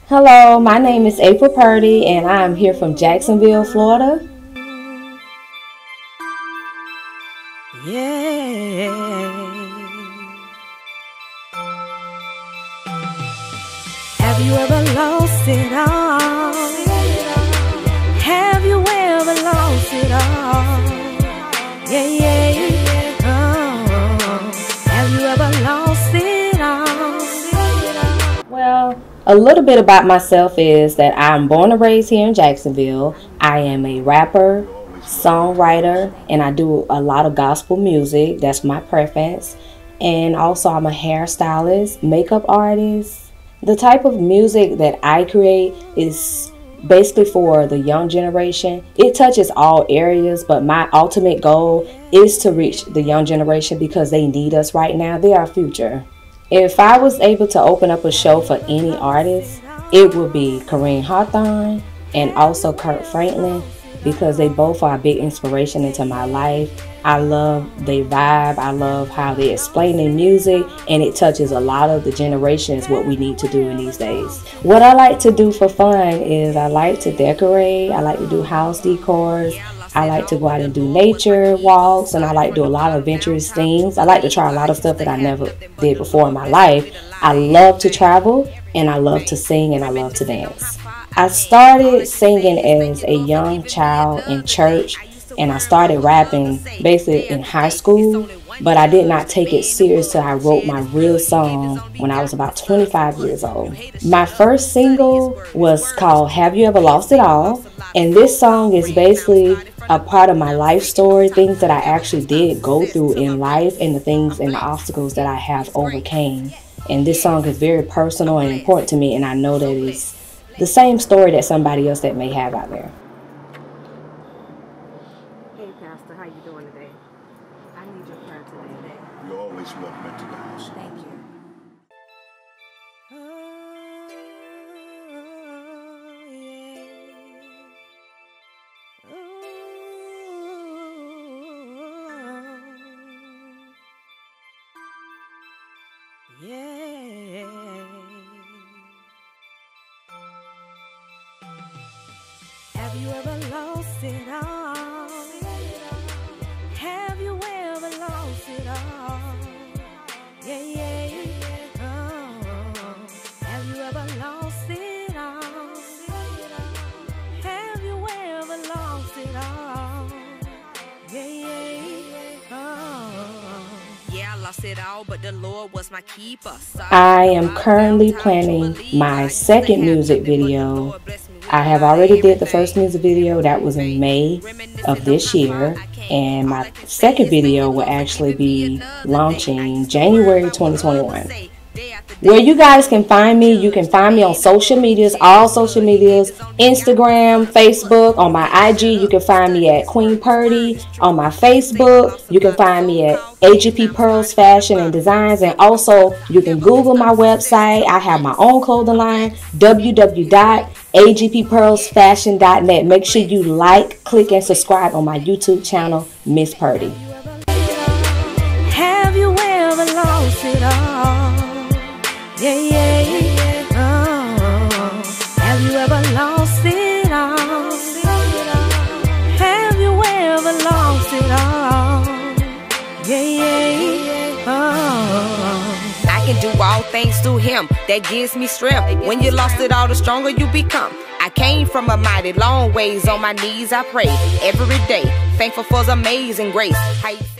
Hello, my name is April Purdy and I am here from Jacksonville, Florida. Yeah. Have you ever lost it all? Have you ever lost it all? Yeah, yeah. Oh. Have you ever lost it all? Well, a little bit about myself is that I'm born and raised here in Jacksonville. I am a rapper, songwriter, and I do a lot of gospel music. That's my preference. And also I'm a hairstylist, makeup artist. The type of music that I create is basically for the young generation. It touches all areas, but my ultimate goal is to reach the young generation because they need us right now. They are our future. If I was able to open up a show for any artist, it would be Kareem Hawthorne and also Kirk Franklin, because they both are a big inspiration into my life. I love their vibe. I love how they explain their music, and it touches a lot of the generations what we need to do in these days. What I like to do for fun is I like to decorate. I like to do house decors. I like to go out and do nature walks, and I like to do a lot of adventurous things. I like to try a lot of stuff that I never did before in my life. I love to travel, and I love to sing, and I love to dance. I started singing as a young child in church, and I started rapping basically in high school, but I did not take it serious till I wrote my real song when I was about 25 years old. My first single was called Have You Ever Lost It All? And this song is basically a part of my life story, things that I actually did go through in life and the things and the obstacles that I have overcame. And this song is very personal and important to me, and I know that it's the same story that somebody else that may have out there. Hey, Pastor, how you doing today? I need your prayer today. You're always welcome into the house. Thank you. Yeah. Have you ever lost it all? Have you ever lost it all? Yeah, yeah. Oh. Have you ever lost it all? Have you ever lost it all? Yeah, yeah. Oh. Yeah, I lost it all, but the Lord was my keeper. I am currently planning my second music video. I have already did the first music video, that was in May of this year, and my second video will actually be launching January 2021. Where you guys can find me, you can find me on social medias, all social medias, Instagram, Facebook. On my IG, you can find me at Queen Purdy. On my Facebook, you can find me at AGP Pearls Fashion and Designs. And also, you can Google my website. I have my own clothing line, www.agppearlsfashion.net. Make sure you like, click, and subscribe on my YouTube channel, Miss Purdy. Have you ever lost it all? Yeah, yeah. Oh. Have you ever lost it all? Have you ever lost it all? Yeah, yeah. Oh. I can do all things through Him that gives me strength. When you lost it all, the stronger you become. I came from a mighty long ways. On my knees I pray every day, thankful for His amazing grace.